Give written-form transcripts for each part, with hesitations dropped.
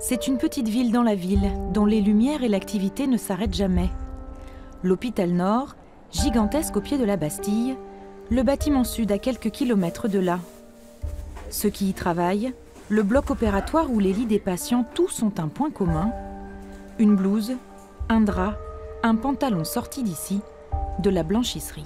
C'est une petite ville dans la ville, dont les lumières et l'activité ne s'arrêtent jamais. L'hôpital Nord, gigantesque au pied de la Bastille, le bâtiment sud à quelques kilomètres de là. Ceux qui y travaillent, le bloc opératoire où les lits des patients, tous ont un point commun, une blouse, un drap, un pantalon sorti d'ici, de la blanchisserie.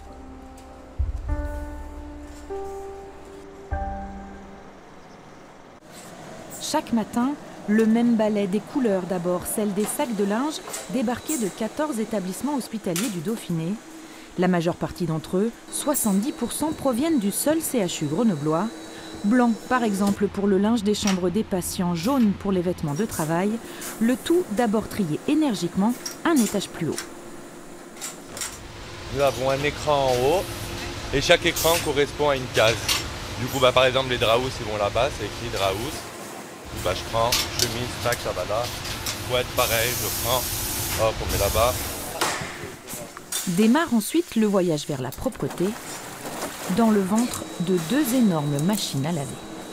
Chaque matin, le même balai des couleurs d'abord, celles des sacs de linge débarqués de 14 établissements hospitaliers du Dauphiné. La majeure partie d'entre eux, 70%, proviennent du seul CHU grenoblois. Blanc, par exemple, pour le linge des chambres des patients, jaune pour les vêtements de travail, le tout d'abord trié énergiquement un étage plus haut. Nous avons un écran en haut et chaque écran correspond à une case. Du coup, par exemple, les draps ils vont là-bas, c'est écrit draps. Je prends chemise, tac, ça va là. Couette, pareil, je prends, hop, on met là-bas. Démarre ensuite le voyage vers la propreté, dans le ventre de deux énormes machines à laver.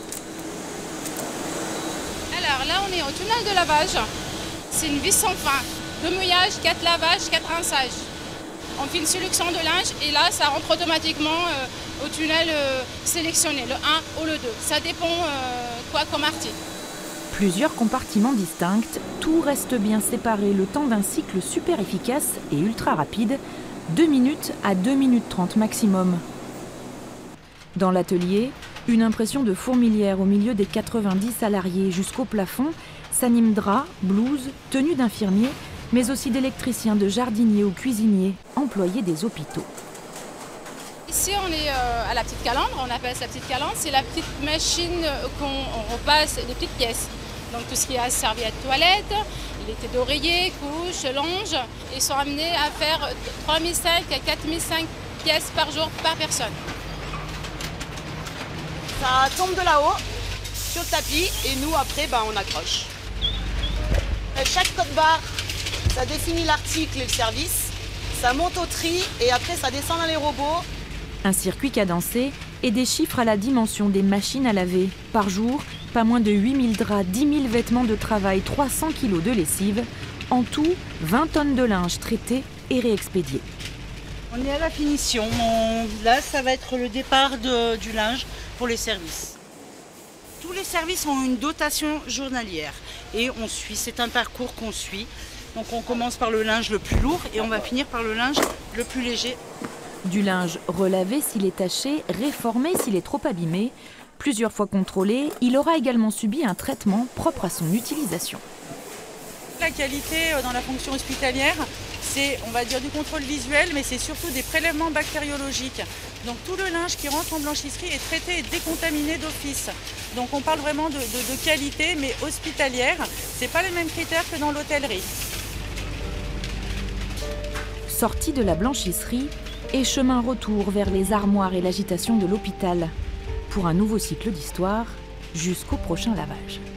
Alors là, on est au tunnel de lavage. C'est une vis sans fin. 2 mouillages, 4 lavages, 4 rinçages. On fait une sélection de linge et là, ça rentre automatiquement au tunnel sélectionné, le 1 ou le 2. Ça dépend quoi comme article. Plusieurs compartiments distincts, tout reste bien séparé le temps d'un cycle super efficace et ultra rapide, 2 minutes à 2 minutes 30 maximum. Dans l'atelier, une impression de fourmilière au milieu des 90 salariés jusqu'au plafond s'anime draps, blouses, tenues d'infirmiers, mais aussi d'électriciens, de jardiniers ou cuisiniers, employés des hôpitaux. Ici, on est à la petite calandre, on appelle ça la petite calandre. C'est la petite machine qu'on repasse les petites pièces. Donc tout ce qui est serviettes toilettes, les têtes d'oreiller, couches, longes. Ils sont amenés à faire 3005 à 4005 pièces par jour par personne. Ça tombe de là-haut, sur le tapis, et nous après on accroche. Chaque code-barre, ça définit l'article et le service. Ça monte au tri et après ça descend dans les robots. Un circuit cadencé et des chiffres à la dimension des machines à laver. Par jour, pas moins de 8000 draps, 10 000 vêtements de travail, 300 kg de lessive. En tout, 20 tonnes de linge traité et réexpédié. On est à la finition. Là, ça va être le départ du linge pour les services. Tous les services ont une dotation journalière et on suit. C'est un parcours qu'on suit. Donc on commence par le linge le plus lourd et on va finir par le linge le plus léger. Du linge relavé s'il est taché, réformé s'il est trop abîmé. Plusieurs fois contrôlé, il aura également subi un traitement propre à son utilisation. La qualité dans la fonction hospitalière, c'est, on va dire, du contrôle visuel, mais c'est surtout des prélèvements bactériologiques. Donc tout le linge qui rentre en blanchisserie est traité et décontaminé d'office. Donc on parle vraiment de qualité, mais hospitalière. Ce n'est pas les mêmes critères que dans l'hôtellerie. Sortie de la blanchisserie et chemin retour vers les armoires et l'agitation de l'hôpital. Pour un nouveau cycle d'histoire, jusqu'au prochain lavage.